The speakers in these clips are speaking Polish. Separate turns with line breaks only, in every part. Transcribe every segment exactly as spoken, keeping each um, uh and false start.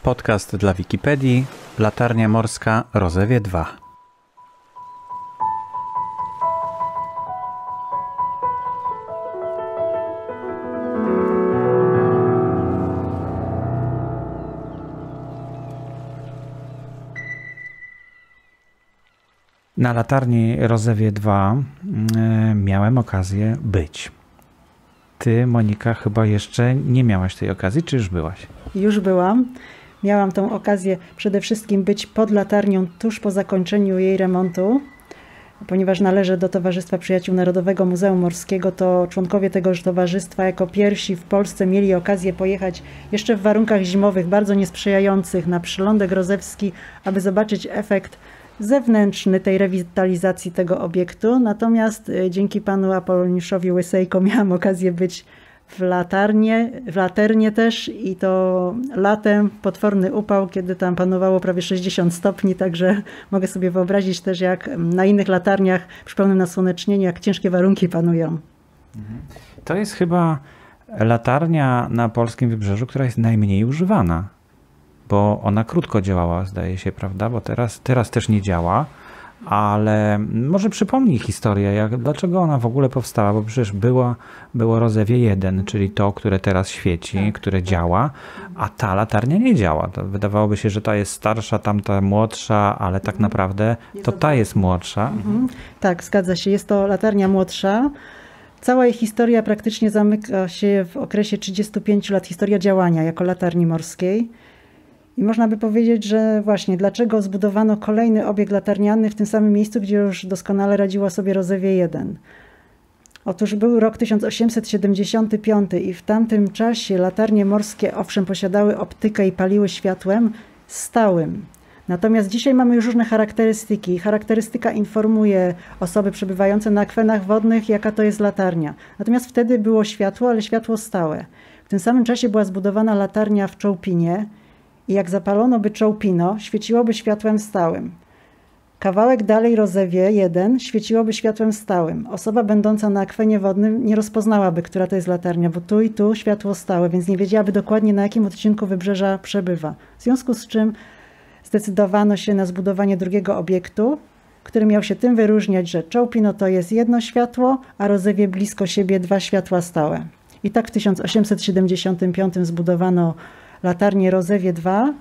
Podcast dla Wikipedii, Latarnia Morska Rozewie dwa. Na Latarni Rozewie dwa y, miałem okazję być. Ty, Monika, chyba jeszcze nie miałaś tej okazji, czy już byłaś?
Już byłam. Miałam tą okazję przede wszystkim być pod latarnią tuż po zakończeniu jej remontu. Ponieważ należę do Towarzystwa Przyjaciół Narodowego Muzeum Morskiego, to członkowie tegoż towarzystwa jako pierwsi w Polsce mieli okazję pojechać jeszcze w warunkach zimowych, bardzo niesprzyjających, na przylądek rozewski, aby zobaczyć efekt zewnętrzny tej rewitalizacji tego obiektu. Natomiast dzięki panu Apoloniuszowi Łysejko miałam okazję być w latarnie, w laternie też i to latem, potworny upał, kiedy tam panowało prawie sześćdziesiąt stopni, także mogę sobie wyobrazić też, jak na innych latarniach przy pełnym nasłonecznieniu, jak ciężkie warunki panują.
To jest chyba latarnia na polskim wybrzeżu, która jest najmniej używana, bo ona krótko działała, zdaje się, prawda? Bo teraz, teraz też nie działa. Ale może przypomnij historię, jak, dlaczego ona w ogóle powstała, bo przecież była, było Rozewie jeden, czyli to, które teraz świeci, tak, które tak. działa, a ta latarnia nie działa. To wydawałoby się, że ta jest starsza, tamta młodsza, ale tak naprawdę to ta jest młodsza.
Mhm. Tak, zgadza się. Jest to latarnia młodsza. Cała jej historia praktycznie zamyka się w okresie trzydziestu pięciu lat, historia działania jako latarni morskiej. I można by powiedzieć, że właśnie dlaczego zbudowano kolejny obiekt latarniany w tym samym miejscu, gdzie już doskonale radziła sobie Rozewie jeden. Otóż był rok tysiąc osiemset siedemdziesiąty piąty i w tamtym czasie latarnie morskie owszem posiadały optykę i paliły światłem stałym. Natomiast dzisiaj mamy już różne charakterystyki. Charakterystyka informuje osoby przebywające na akwenach wodnych, jaka to jest latarnia. Natomiast wtedy było światło, ale światło stałe. W tym samym czasie była zbudowana latarnia w Czołpinie, i jak zapalono by Czołpino, świeciłoby światłem stałym. Kawałek dalej Rozewie jeden świeciłoby światłem stałym. Osoba będąca na akwenie wodnym nie rozpoznałaby, która to jest latarnia, bo tu i tu światło stałe, więc nie wiedziałaby dokładnie, na jakim odcinku wybrzeża przebywa. W związku z czym zdecydowano się na zbudowanie drugiego obiektu, który miał się tym wyróżniać, że Czołpino to jest jedno światło, a Rozewie blisko siebie dwa światła stałe. I tak w tysiąc osiemset siedemdziesiątym piątym zbudowano latarnię Rozewie dwa,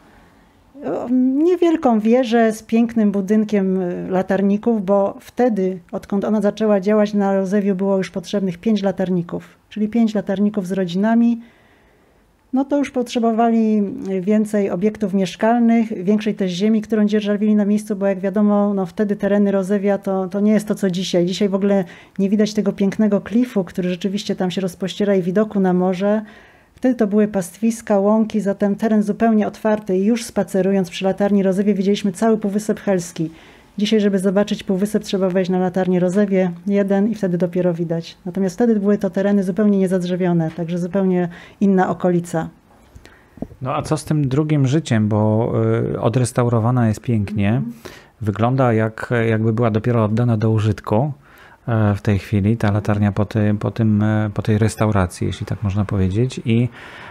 niewielką wieżę z pięknym budynkiem latarników, bo wtedy, odkąd ona zaczęła działać na Rozewiu, było już potrzebnych pięć latarników, czyli pięć latarników z rodzinami. No to już potrzebowali więcej obiektów mieszkalnych, większej też ziemi, którą dzierżawili na miejscu, bo jak wiadomo, no wtedy tereny Rozewia to, to nie jest to, co dzisiaj. Dzisiaj w ogóle nie widać tego pięknego klifu, który rzeczywiście tam się rozpościera i widoku na morze. Wtedy to były pastwiska, łąki, zatem teren zupełnie otwarty i już spacerując przy latarni Rozewie widzieliśmy cały Półwysep Helski. Dzisiaj, żeby zobaczyć Półwysep, trzeba wejść na latarnię Rozewie jeden i wtedy dopiero widać. Natomiast wtedy były to tereny zupełnie niezadrzewione, także zupełnie inna okolica.
No a co z tym drugim życiem, bo odrestaurowana jest pięknie. Wygląda jak, jakby była dopiero oddana do użytku w tej chwili, ta latarnia po, ty, po, tym, po tej restauracji, jeśli tak można powiedzieć. I,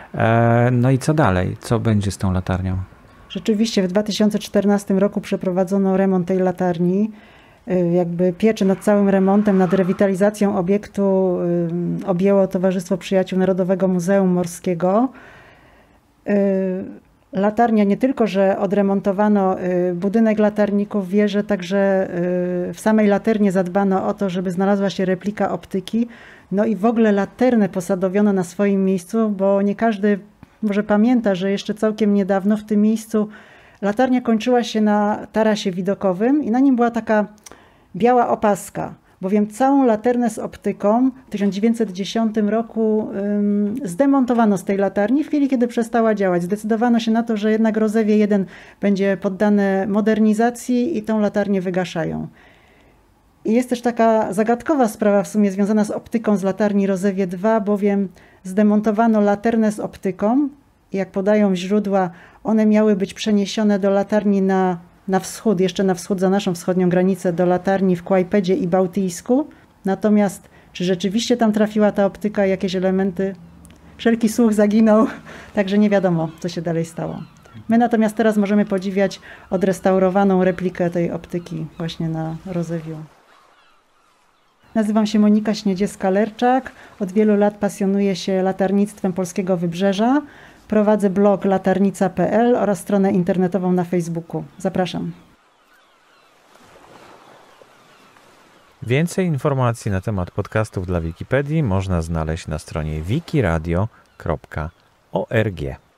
no i co dalej? Co będzie z tą latarnią?
Rzeczywiście w dwa tysiące czternastym roku przeprowadzono remont tej latarni. Jakby pieczę nad całym remontem, nad rewitalizacją obiektu objęło Towarzystwo Przyjaciół Narodowego Muzeum Morskiego. Latarnia nie tylko, że odremontowano budynek latarników, wieżę, także w samej laternie zadbano o to, żeby znalazła się replika optyki. No i w ogóle laternę posadowiono na swoim miejscu, bo nie każdy może pamięta, że jeszcze całkiem niedawno w tym miejscu latarnia kończyła się na tarasie widokowym i na nim była taka biała opaska, bowiem całą laternę z optyką w tysiąc dziewięćset dziesiątym roku ym, zdemontowano z tej latarni w chwili, kiedy przestała działać. Zdecydowano się na to, że jednak Rozewie jeden będzie poddane modernizacji i tą latarnię wygaszają. I jest też taka zagadkowa sprawa w sumie związana z optyką z latarni Rozewie dwa, bowiem zdemontowano laternę z optyką i jak podają źródła, one miały być przeniesione do latarni na, na wschód, jeszcze na wschód za naszą wschodnią granicę, do latarni w Kłajpedzie i Bałtyjsku. Natomiast czy rzeczywiście tam trafiła ta optyka, jakieś elementy? Wszelki słuch zaginął, także nie wiadomo, co się dalej stało. My natomiast teraz możemy podziwiać odrestaurowaną replikę tej optyki właśnie na Rozewiu. Nazywam się Monika Śniedziewska-Lerczak. Od wielu lat pasjonuję się latarnictwem polskiego wybrzeża. Prowadzę blog latarnica kropka pe el oraz stronę internetową na Facebooku. Zapraszam.
Więcej informacji na temat podcastów dla Wikipedii można znaleźć na stronie wikiradio kropka org.